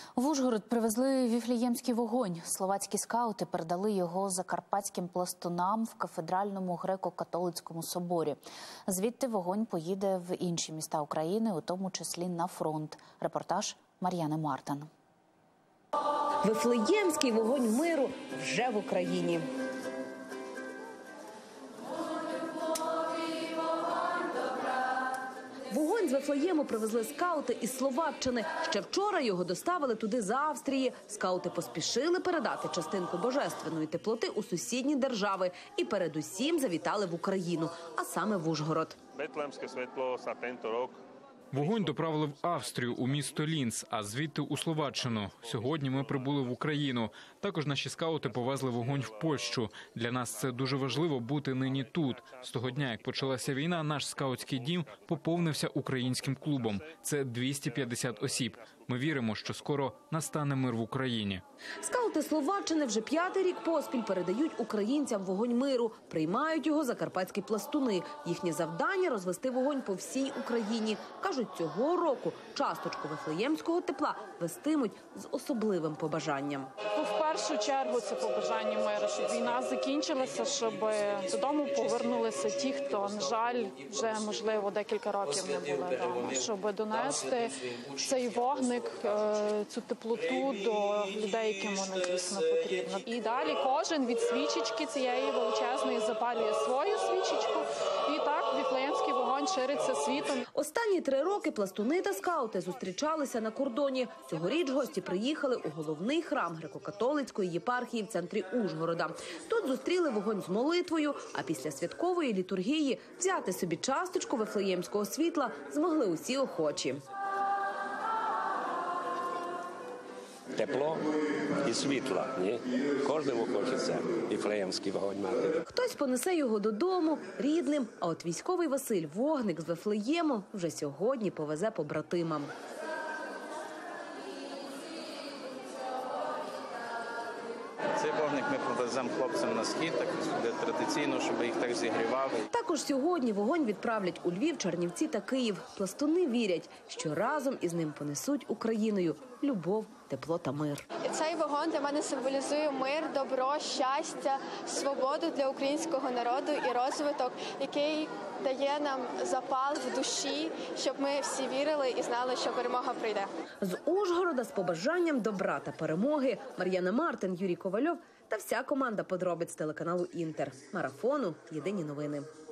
В Ужгород привезли віфлеємський вогонь. Словацькі скаути передали його закарпатським пластунам в кафедральному греко-католицькому соборі. Звідти вогонь поїде в інші міста України, у тому числі на фронт. Репортаж Мар'яни Мартин. Вифлеємський вогонь миру вже в Україні. Вогонь з Вифлеєму привезли скаути із Словаччини. Ще вчора його доставили туди з Австрії. Скаути поспішили передати частинку божественної теплоти у сусідні держави і передусім завітали в Україну, а саме в Ужгород. Вогонь доправили в Австрію, у місто Лінц, а звідти у Словаччину. Сьогодні ми прибули в Україну. Також наші скаути повезли вогонь в Польщу. Для нас це дуже важливо бути нині тут. З того дня, як почалася війна, наш скаутський дім поповнився українським клубом. Це 250 осіб. Ми віримо, що скоро настане мир в Україні. Скаути Словаччини вже 5-й рік поспіль передають українцям вогонь миру. Приймають його закарпатські пластуни. Їхнє завдання – розвести вогонь по всій Україні. Кажуть, цього року часточку вифлеємського тепла вестимуть з особливим побажанням. В першу чергу це побажання миру, щоб війна закінчилася, щоб додому повернулися ті, хто, на жаль, вже, можливо, декілька років не були вдома. Щоб донести цей вогник, цю теплоту до людей, яким вона дійсно потрібна. І далі кожен від свічечки цієї величезної запалює свою свічечку. І так віфлеємський вогонь шириться світом. Останні 3 роки пластуни та скаути зустрічалися на кордоні. Цьогоріч гості приїхали у головний храм греко-католицької єпархії в центрі Ужгорода. Тут зустріли вогонь з молитвою, а після святкової літургії взяти собі часточку вифлеємського світла змогли усі охочі. Тепло і світла. Кожному хочеться віфлеємський вогонь мати. Хтось понесе його додому, рідним, а от військовий Василь вогник з Вифлеєму вже сьогодні повезе побратимам. Цей вогник ми повеземо хлопцям на схід, так буде традиційно, щоб їх так зігрівали. Також сьогодні вогонь відправлять у Львів, Чернівці та Київ. Пластуни вірять, що разом із ним понесуть Україною любов, тепло та мир. Цей вогонь для мене символізує мир, добро, щастя, свободу для українського народу і розвиток, який дає нам запал в душі, щоб ми всі вірили і знали, що перемога прийде. З Ужгорода з побажанням добра та перемоги Мар'яна Мартин, Юрій Ковальов та вся команда подробиць телеканалу «Інтер». Марафону «Єдині новини».